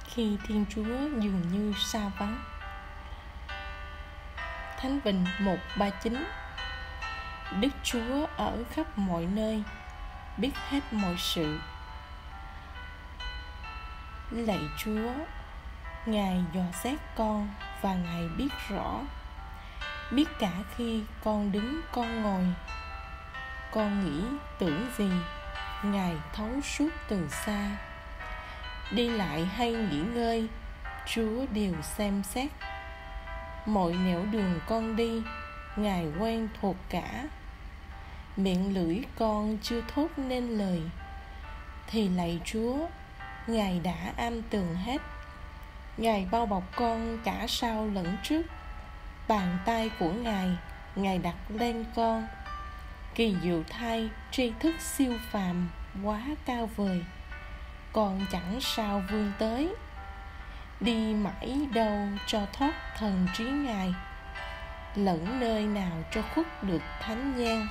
khi Thiên Chúa dường như xa vắng. Thánh Vịnh 139. Đức Chúa ở khắp mọi nơi, biết hết mọi sự. Lạy Chúa, Ngài dò xét con và Ngài biết rõ, biết cả khi con đứng con ngồi, con nghĩ tưởng gì, Ngài thấu suốt từ xa. Đi lại hay nghỉ ngơi, Chúa đều xem xét. Mọi nẻo đường con đi, Ngài quen thuộc cả. Miệng lưỡi con chưa thốt nên lời, thì lạy Chúa, Ngài đã am tường hết. Ngài bao bọc con cả sau lẫn trước. Bàn tay của Ngài đặt lên con. Kỳ diệu thay, tri thức siêu phàm, quá cao vời, con chẳng sao vươn tới. Đi mãi đâu cho thoát thần trí Ngài, lẫn nơi nào cho khuất được thánh nhang.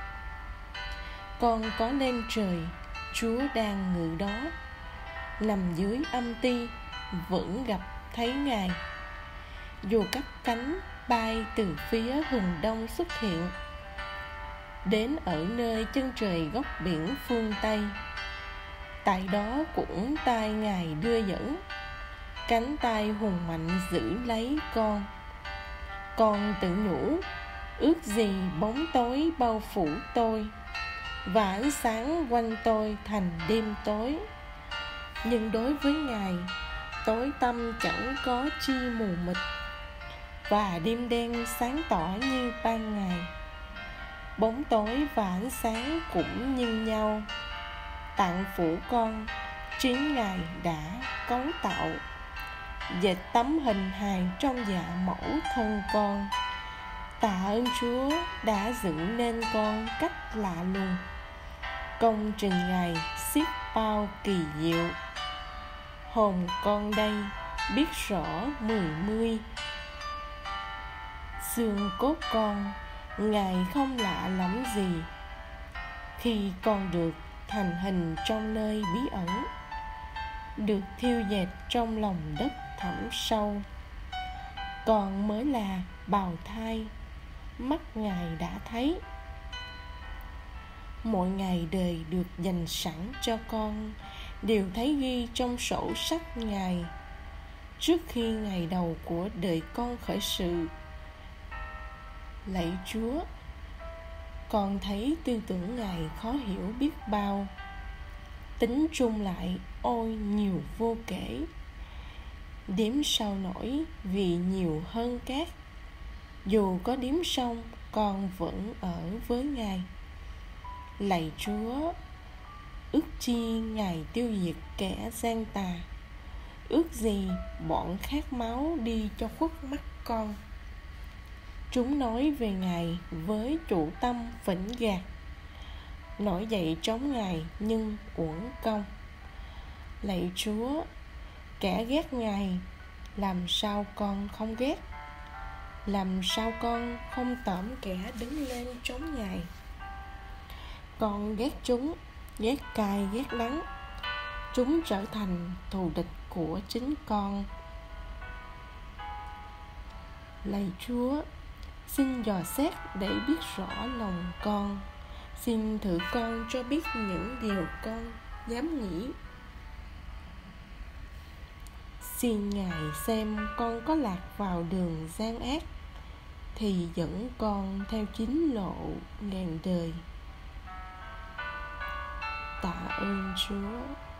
Con có lên trời, Chúa đang ngự đó. Nằm dưới âm ti, vẫn gặp thấy Ngài. Dù cắp cánh bay từ phía hừng đông xuất hiện, đến ở nơi chân trời góc biển phương Tây, tại đó cũng tay Ngài đưa dẫn. Cánh tay hùng mạnh giữ lấy con. Con tự nhủ, ước gì bóng tối bao phủ tôi, và ánh sáng quanh tôi thành đêm tối. Nhưng đối với Ngài, tối tăm chẳng có chi mù mịt, và đêm đen sáng tỏ như ban ngày. Bóng tối và ánh sáng cũng như nhau. Tạng phủ con, chính Ngài đã cấu tạo, dệt tấm hình hài trong dạ mẫu thân con. Tạ ơn Chúa đã dựng nên con cách lạ lùng. Công trình Ngài xiết bao kỳ diệu. Hồn con đây biết rõ mươi. Xương cốt con, Ngài không lạ lắm gì, khi con được thành hình trong nơi bí ẩn, được thiêu dệt trong lòng đất thẳm sâu. Con mới là bào thai, mắt Ngài đã thấy. Mọi ngày đời được dành sẵn cho con đều thấy ghi trong sổ sách Ngài, trước khi ngày đầu của đời con khởi sự. Lạy Chúa, con thấy tư tưởng Ngài khó hiểu biết bao. Tính chung lại ôi nhiều vô kể, đếm sao nổi vì nhiều hơn cát. Dù có đếm xong, con vẫn ở với Ngài. Lạy Chúa, ước chi Ngài tiêu diệt kẻ gian tà, ước gì bọn khát máu đi cho khuất mắt con. Chúng nói về Ngài với chủ tâm vĩnh gạt, nổi dậy chống Ngài nhưng uổng công. Lạy Chúa, kẻ ghét Ngài, làm sao con không ghét? Làm sao con không tởm kẻ đứng lên chống Ngài? Con ghét chúng, ghét cay ghét đắng. Chúng trở thành thù địch của chính con. Lạy Chúa, xin dò xét để biết rõ lòng con. Xin thử con cho biết những điều con dám nghĩ. Xin Ngài xem con có lạc vào đường gian ác, thì dẫn con theo chính lộ ngàn đời. Tạ ơn Chúa.